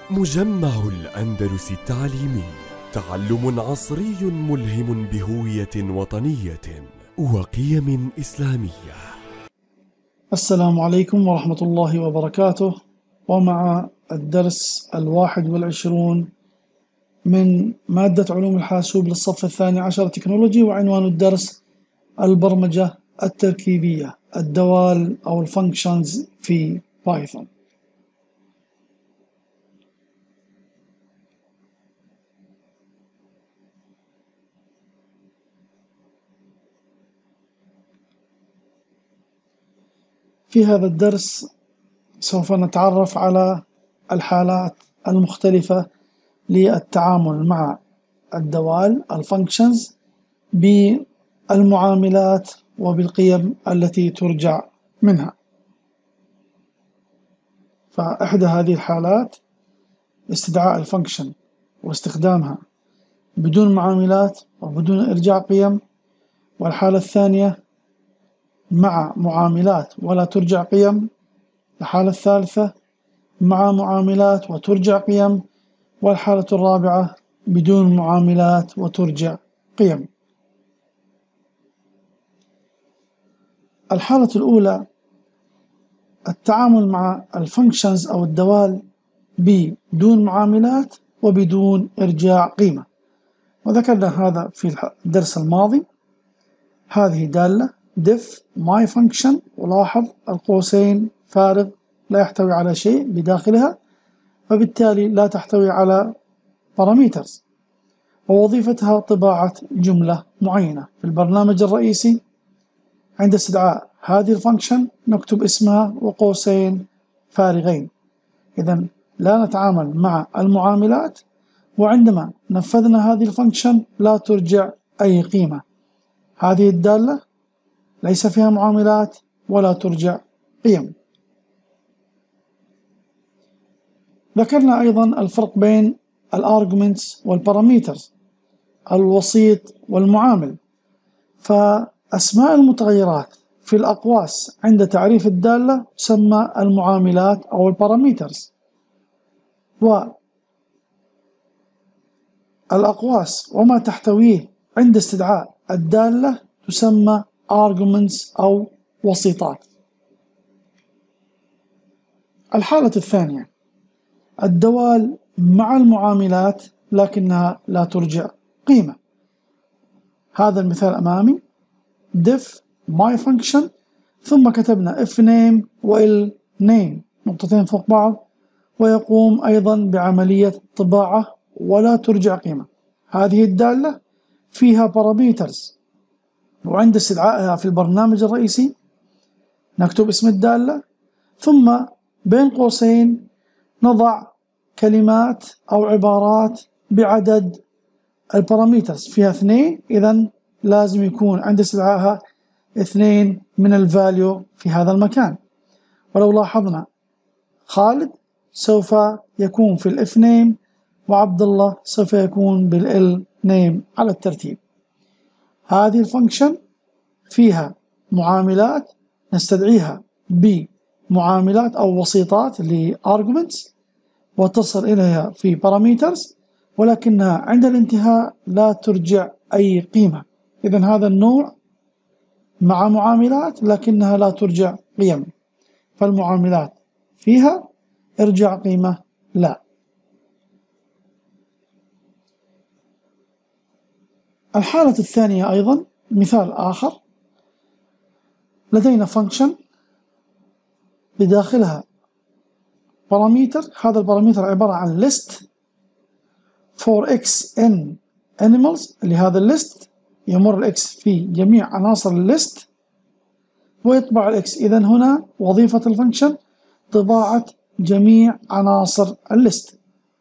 مجمع الأندلس التعليمي، تعلم عصري ملهم بهوية وطنية وقيم إسلامية. السلام عليكم ورحمة الله وبركاته، ومع الدرس 21 من مادة علوم الحاسوب للصف 12 تكنولوجي، وعنوان الدرس البرمجة التركيبية، الدوال أو الفانكشنز في بايثون. في هذا الدرس سوف نتعرف على الحالات المختلفة للتعامل مع الدوال الفانكشنز بالمعاملات وبالقيم التي ترجع منها. فإحدى هذه الحالات استدعاء الفانكشن واستخدامها بدون معاملات وبدون إرجاع قيم، والحالة الثانية مع معاملات ولا ترجع قيم، الحالة الثالثة مع معاملات وترجع قيم، والحالة الرابعة بدون معاملات وترجع قيم. الحالة الأولى التعامل مع الفانكشنز أو الدوال بدون معاملات وبدون إرجاع قيمة، وذكرنا هذا في الدرس الماضي. هذه دالة def my function، ولاحظ القوسين فارغ لا يحتوي على شيء بداخلها، وبالتالي لا تحتوي على parameters، ووظيفتها طباعة جملة معينة. في البرنامج الرئيسي عند استدعاء هذه الفانكشن نكتب اسمها وقوسين فارغين، إذن لا نتعامل مع المعاملات، وعندما نفذنا هذه الفانكشن لا ترجع أي قيمة. هذه الدالة ليس فيها معاملات ولا ترجع قيم. ذكرنا أيضا الفرق بين الارجمنتس والباراميترز، الوسيط والمعامل. فأسماء المتغيرات في الأقواس عند تعريف الدالة تسمى المعاملات أو الباراميترز، والأقواس وما تحتويه عند استدعاء الدالة تسمى arguments أو وسيطات. الحالة الثانية الدوال مع المعاملات لكنها لا ترجع قيمة. هذا المثال أمامي def my function، ثم كتبنا if name وil name نقطتين فوق بعض، ويقوم أيضا بعملية طباعة ولا ترجع قيمة. هذه الدالة فيها parameters، وعند استدعائها في البرنامج الرئيسي نكتب اسم الدالة، ثم بين قوسين نضع كلمات أو عبارات بعدد الباراميترز، فيها 2، إذن لازم يكون عند استدعائها 2 من الفاليو في هذا المكان. ولو لاحظنا خالد سوف يكون في الاف نيم، وعبد الله سوف يكون بالال نيم على الترتيب. هذه الفانكشن فيها معاملات نستدعيها بمعاملات أو وسيطات لارجمنتس وتصل إليها في باراميترز، ولكنها عند الانتهاء لا ترجع أي قيمة. إذن هذا النوع مع معاملات لكنها لا ترجع قيم، فالمعاملات فيها ارجع قيمة لا. الحالة الثانية أيضا مثال آخر، لدينا فانكشن بداخلها باراميتر، هذا الباراميتر عبارة عن list for x n animals، لهذا الليست يمر الإكس في جميع عناصر الليست ويطبع الإكس. إذن هنا وظيفة الفانكشن طباعة جميع عناصر الليست.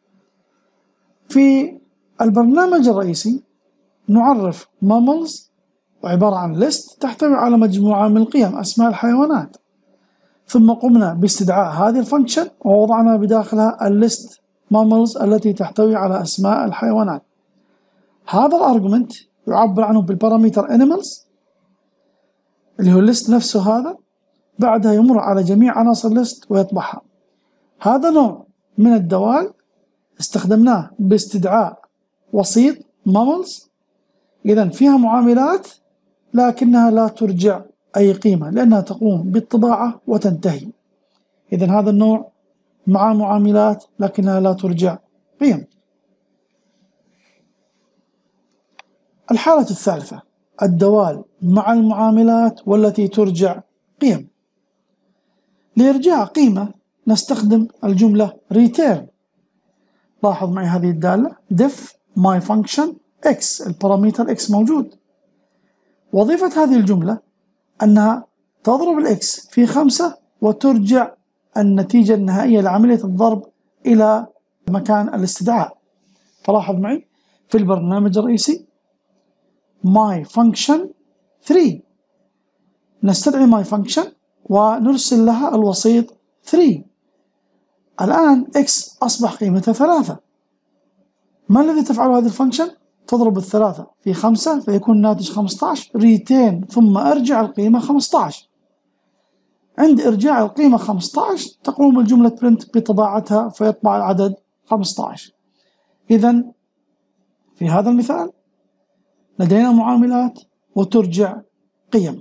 في البرنامج الرئيسي نعرف mammals، وعبارة عن list تحتوي على مجموعة من القيم أسماء الحيوانات، ثم قمنا باستدعاء هذه الفانكشن ووضعنا بداخلها الليست mammals التي تحتوي على أسماء الحيوانات. هذا الارجمنت يعبر عنه بالباراميتر animals اللي هو الليست نفسه، هذا بعدها يمر على جميع عناصر الليست ويطبعها. هذا نوع من الدوال استخدمناه باستدعاء وسيط ماملز، إذن فيها معاملات لكنها لا ترجع أي قيمة لأنها تقوم بالطباعة وتنتهي. إذن هذا النوع مع معاملات لكنها لا ترجع قيم. الحالة الثالثة الدوال مع المعاملات والتي ترجع قيم. لإرجاع قيمة نستخدم الجملة return. لاحظ معي هذه الدالة def my function x، البارامتر x موجود. وظيفة هذه الجملة أنها تضرب الx في 5 وترجع النتيجة النهائية لعملية الضرب إلى مكان الاستدعاء. فلاحظ معي في البرنامج الرئيسي my function 3، نستدعي my function ونرسل لها الوسيط 3. الآن x أصبح قيمته 3. ما الذي تفعله هذه الفانكشن؟ تضرب 3 في 5 فيكون ناتج 15 ريتين، ثم أرجع القيمة 15. عند إرجاع القيمة 15 تقوم الجملة print بطباعتها فيطبع العدد 15. إذن في هذا المثال لدينا معاملات وترجع قيم.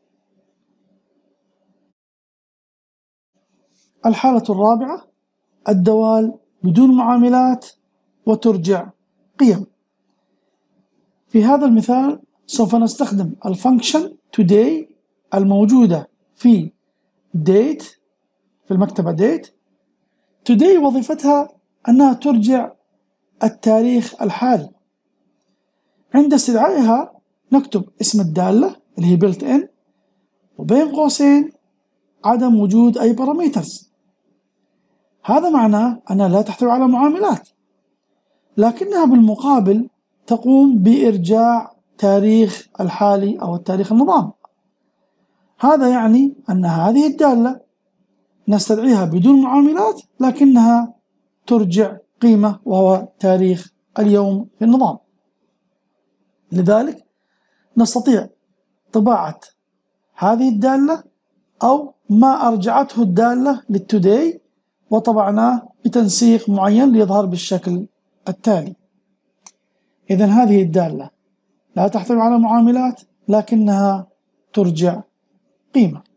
الحالة الرابعة الدوال بدون معاملات وترجع قيم. في هذا المثال سوف نستخدم الفانكشن today الموجودة في date، في المكتبة date. today وظيفتها أنها ترجع التاريخ الحالي. عند استدعائها نكتب اسم الدالة اللي هي built in وبين قوسين عدم وجود أي parameters. هذا معناه أنها لا تحتوي على معاملات، لكنها بالمقابل تقوم بإرجاع تاريخ الحالي أو التاريخ النظام. هذا يعني أن هذه الدالة نستدعيها بدون معاملات لكنها ترجع قيمة وهو تاريخ اليوم في النظام. لذلك نستطيع طباعة هذه الدالة أو ما أرجعته الدالة للتوداي وطبعناه بتنسيق معين ليظهر بالشكل التالي. إذن هذه الدالة لا تحتوي على معاملات لكنها ترجع قيمة.